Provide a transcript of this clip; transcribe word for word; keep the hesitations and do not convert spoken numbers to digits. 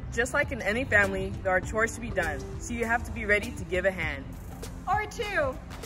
Just like in any family, there are chores to be done, so you have to be ready to give a hand. Or two.